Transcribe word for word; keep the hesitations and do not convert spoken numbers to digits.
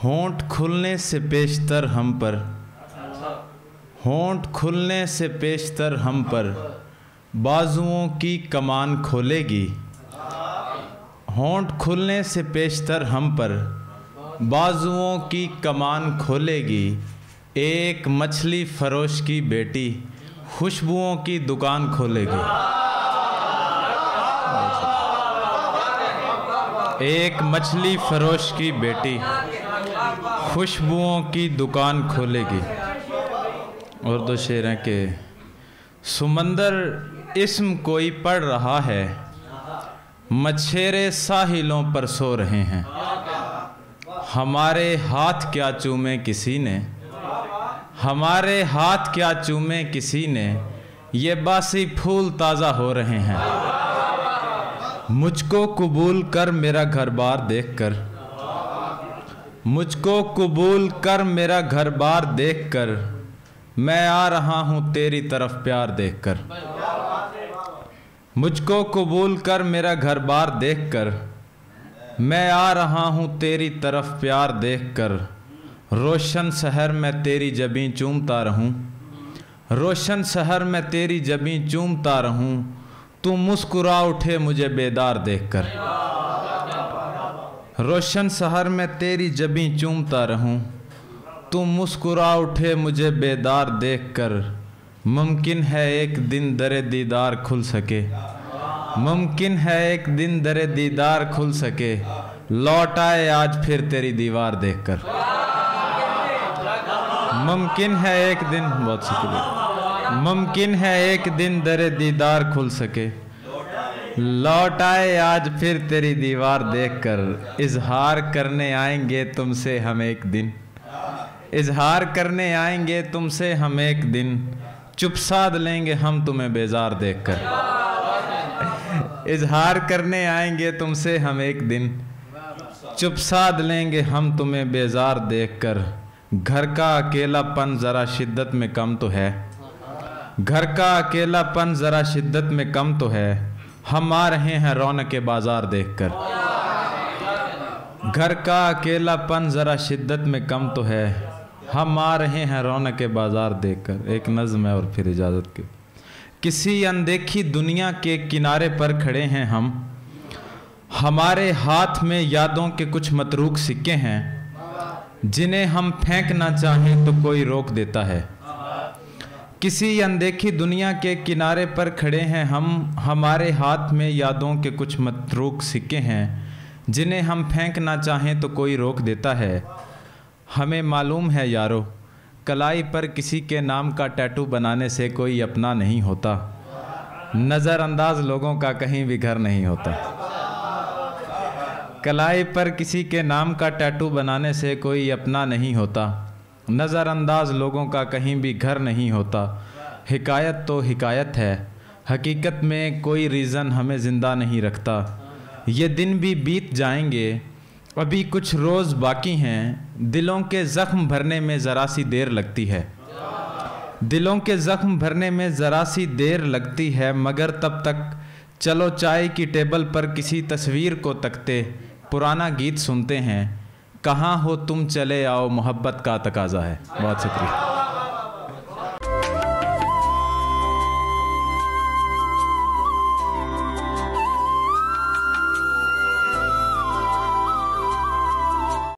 होंठ खुलने से पेशतर हम पर, होंठ खुलने से पेशतर हम पर बाजुओं की कमान खोलेगी। होंठ खुलने से पेशतर हम पर बाजुओं की कमान खोलेगी। एक मछली फरोश की बेटी खुशबुओं की दुकान खोलेगी। एक मछली फरोश की बेटी खुशबुओं की दुकान खोलेगी। और दो शेर हैं कि सुमंदर इस्म कोई पढ़ रहा है, मछेरे साहिलों पर सो रहे हैं। हमारे हाथ क्या चूमे किसी ने, हमारे हाथ क्या चूमे किसी ने, ये बासी फूल ताज़ा हो रहे हैं। मुझको कबूल कर मेरा घर बार देख कर, मुझको कबूल कर मेरा घर बार देख कर, मैं आ रहा हूँ तेरी तरफ प्यार देख कर। मुझको कबूल कर मेरा घर बार देख कर, मैं आ रहा हूँ तेरी तरफ प्यार देख कर। रोशन शहर में तेरी जबीं चूमता रहूँ, रोशन शहर में तेरी जबीं चूमता रहूँ, तू मुस्कुरा उठे मुझे बेदार देख कर। रोशन शहर में तेरी जबीं चूमता रहूं, तू मुस्कुरा उठे मुझे बेदार देख कर। मुमकिन है एक दिन दरे दीदार खुल सके, मुमकिन है एक दिन दरे दीदार खुल सके, लौट आए आज फिर तेरी दीवार देख कर। मुमकिन है एक दिन, बहुत शुक्रिया, मुमकिन है एक दिन दरे दीदार खुल सके, लौट आए आज फिर तेरी दीवार देखकर। इजहार करने आएंगे तुमसे हम एक दिन, इजहार करने आएंगे तुमसे हम एक दिन, चुप साध लेंगे हम तुम्हें बेजार देखकर। इजहार करने आएंगे तुमसे हम एक दिन, चुप साध लेंगे हम तुम्हें बेजार देखकर। घर का अकेलापन ज़रा शिद्दत में कम तो है, घर का अकेलापन ज़रा शिद्दत में कम तो है, हम आ रहे हैं रौनक के बाजार देखकर। घर का अकेलापन ज़रा शिद्दत में कम तो है, हम आ रहे हैं रौनक के बाजार देखकर। एक नज़्म है और फिर इजाज़त की। किसी अनदेखी दुनिया के किनारे पर खड़े हैं हम, हमारे हाथ में यादों के कुछ मतरूक सिक्के हैं, जिन्हें हम फेंकना चाहें तो कोई रोक देता है। किसी अनदेखी दुनिया के किनारे पर खड़े हैं हम, हमारे हाथ में यादों के कुछ मतरूक सिक्के हैं, जिन्हें हम फेंकना चाहें तो कोई रोक देता है। हमें मालूम है यारो, कलाई पर किसी के नाम का टैटू बनाने से कोई अपना नहीं होता, नज़रअंदाज लोगों का कहीं भी घर नहीं होता। कलाई पर किसी के नाम का टैटू बनाने से कोई अपना नहीं होता, नज़रअंदाज लोगों का कहीं भी घर नहीं होता। हिकायत तो हिकायत है, हकीकत में कोई रीज़न हमें ज़िंदा नहीं रखता। ये दिन भी बीत जाएंगे, अभी कुछ रोज़ बाकी हैं, दिलों के ज़ख्म भरने में ज़रा सी देर लगती है, दिलों के ज़ख्म भरने में ज़रा सी देर लगती है, मगर तब तक चलो चाय की टेबल पर किसी तस्वीर को तकते पुराना गीत सुनते हैं। कहाँ हो तुम चले आओ मोहब्बत का तकाज़ा है। बहुत शुक्रिया।